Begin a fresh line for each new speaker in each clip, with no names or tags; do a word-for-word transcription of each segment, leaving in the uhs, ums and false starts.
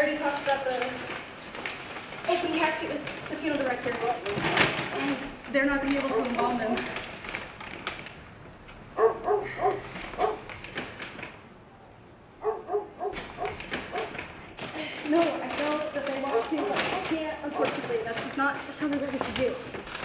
already talked about the open casket with the funeral director. And they're not going to be able to embalm him. No, I know that they want to, but I can't, unfortunately. That's just not something that we should do.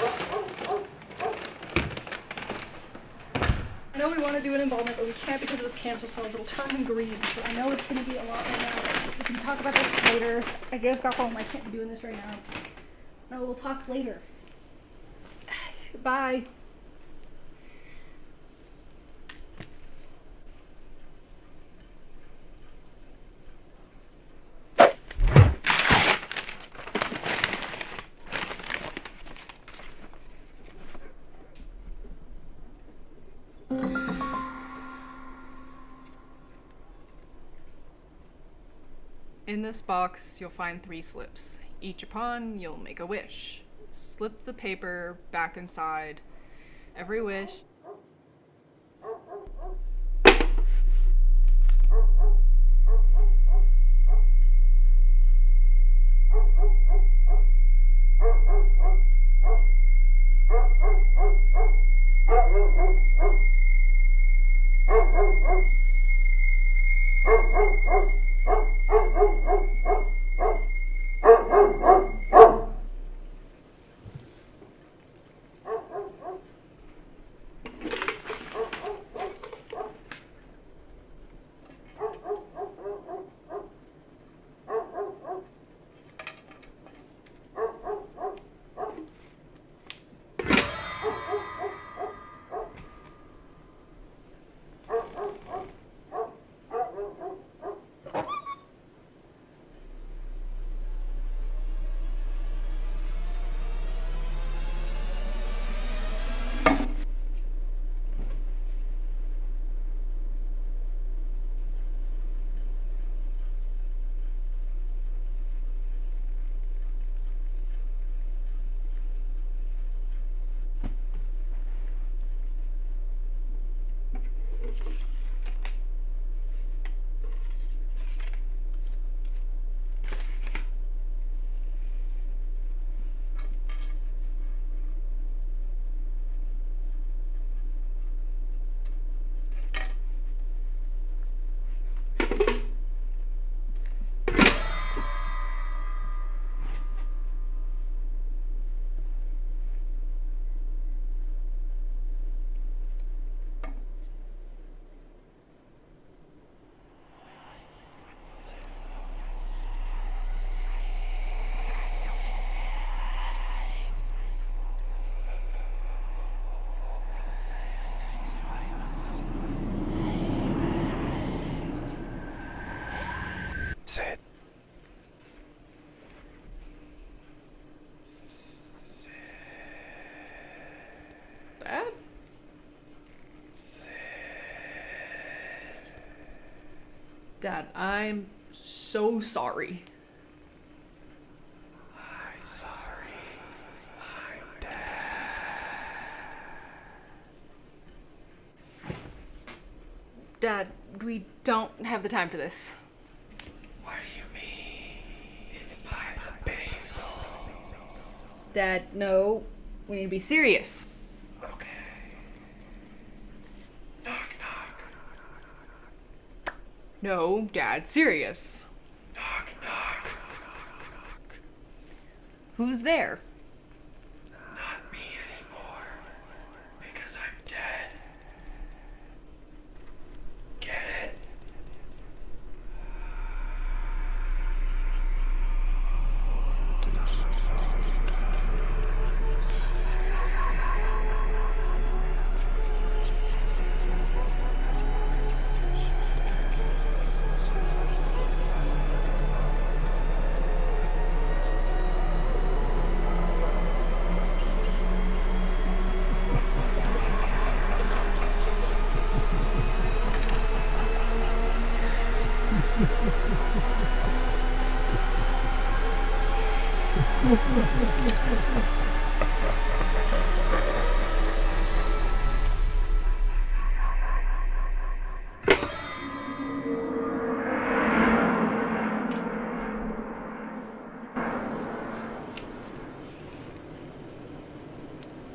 I know we want to do an embalmment, but we can't because of those cancer cells. It'll turn them green, so I know it's going to be a lot right now. We can talk about this later. I just got home. I can't be doing this right now. No, we'll talk later. Bye.
In this box, you'll find three slips. Each upon, you'll make a wish. Slip the paper back inside every wish.
Say it.
Dad? Dad, I'm so sorry.
I'm sorry. I'm Dad.
Dad, we don't have the time for this.
What do you mean? It's by the basil.
Dad, no. We need to be serious.
Okay. Knock, knock.
No, Dad, serious.
Knock, knock.
Who's there?
Not me anymore. Because I'm dead. Get it?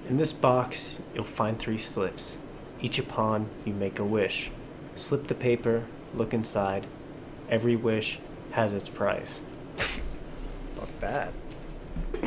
In this box, you'll find three slips. Each upon, you make a wish. Slip the paper, look inside. Every wish has its price. Not bad.